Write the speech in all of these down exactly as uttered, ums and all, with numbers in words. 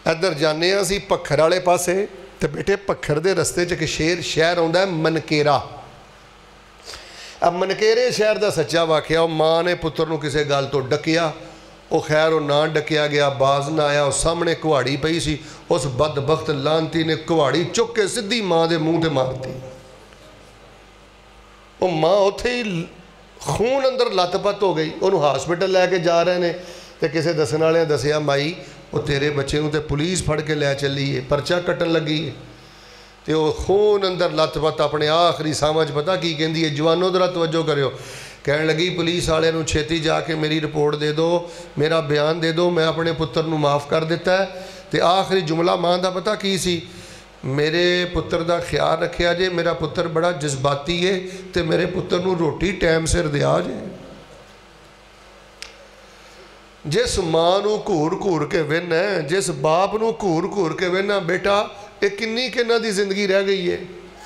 इधर जाने असी भखर वाले पासे, तो बेटे भखर के रस्ते च एक शेर शहर आता है मनकेरा। अब मनकेरे शहर का सच्चा वाकया, माँ ने पुत्र को किसी गल तो डकिया, वो खैर वो ना डकिया गया, बाज ना आया, उस सामने कुहाड़ी पई सी, उस बदबख्त लानती ने कुहाड़ी चुक के सीधी माँ के मूँह से मारती। वो माँ उत्थे ही खून अंदर लतपत हो गई। उन्होंने हॉस्पिटल लैके जा रहे हैं, तो किसी दसन वाले दसिया माई वो तेरे बच्चे को तो पुलिस फड़ के लै चली है, परचा कट्टन लगी है। तो वह खून अंदर लतपत अपने आखिरी समझ पता की कहती है, जवानों जरा तवज्जो करो, कह लगी पुलिस वाले नूं छेती जाके मेरी रिपोर्ट दे दो, मेरा बयान दे दो, मैं अपने पुत्र नूं माफ़ कर दिता है। तो आखिरी जुमला मां का पता की सी, मेरे पुत्र का ख्याल रखिया जे, मेरा पुत्र बड़ा जज्बाती है, तो मेरे पुत्र नूं रोटी टाइम सिर दिया जे। जिस मां नूं घूर घूर के वेना, जिस बाप नूं घूर घूर के वेना, बेटा ये किन्नी कि इन्हां दी जिंदगी रह गई है।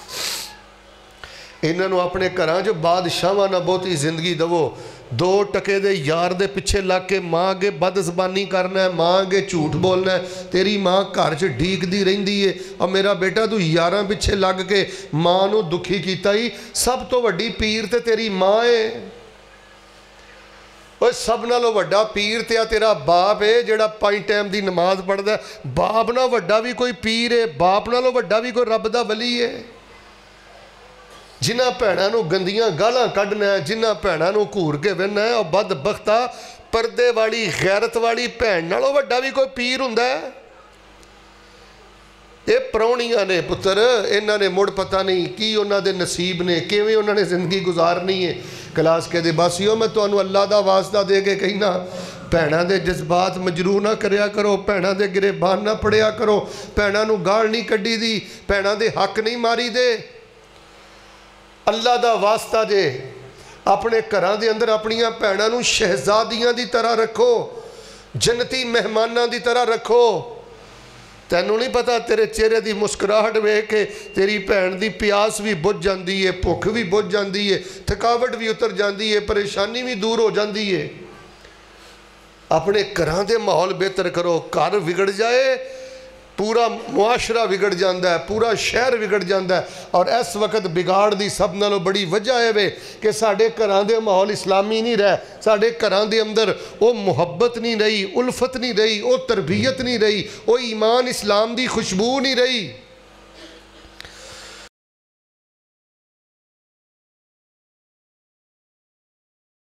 इन्हों अपने घर च बादशाह ना बहुती जिंदगी दवो, दो टके दे यार दे पिछे लग के माँ अगे बदजबानी करना है, माँ अगे झूठ बोलना है। तेरी माँ घर च ढीकदी रहिंदी है, और मेरा बेटा तू यारां पिछे लग के माँ नूं दुखी कीता ही। सब तो वड्डी पीर ते तेरी माँ है। और सब नालों वड्डा पीर ते आ तेरा बाप है, जिहड़ा पांच टाइम की नमाज पढ़दा है। बाप नालों वड्डा भी कोई पीर है, बाप नालों वड्डा भी कोई रब दा वली है। जिन्हां भैणां गंदियां गालां कढ़ना है, जिन्हां भैणां घूर के बहना है, और बदबख्ता परदे वाली गैरत वाली भैन नालों वड्डा भी कोई पीर हुंदा है। ये परौणियां ने पुत्र, इन्हां ने मुड़ पता नहीं की उन्हां दे नसीब ने, किवें उन्हां ने जिंदगी गुजारनी है। क्लास के दे बासियो मैं तुहानूं अल्लाह दा वास्ता दे के कहना, भैणां दे जज्बात मजरू ना करया करो, भैणां दे गिरेबान ना पढ़िया करो, भैणां नूं गाल नहीं कड्डी दी, भैणां दे हक नहीं मारी दे। अल्लाह दा वास्ता जे अपने घरां दे अंदर अपनियां भैणां नूं शहजादियां दी तरह रखो, जन्नती मेहमानां दी तरह रखो। तैनूं नहीं पता तेरे चेहरे की मुस्कुराहट वेख के तेरी भैन की प्यास भी बुझ जाती है, भुख भी बुझ जाती है, थकावट भी उतर जाती है, परेशानी भी दूर हो जाती है। अपने घरां दे माहौल बेहतर करो। घर बिगड़ जाए पूरा मुआशरा बिगड़ जाता है, पूरा शहर बिगड़ जाता है। और इस वक्त बिगाड़ की सब नालों बड़ी वजह है वे कि साढ़े घरां दे माहौल इस्लामी नहीं रहा, साढ़े घरां दे अंदर वो मुहब्बत नहीं रही, उल्फत नहीं रही, वो तरबियत नहीं रही, वो ईमान इस्लाम की खुशबू नहीं रही।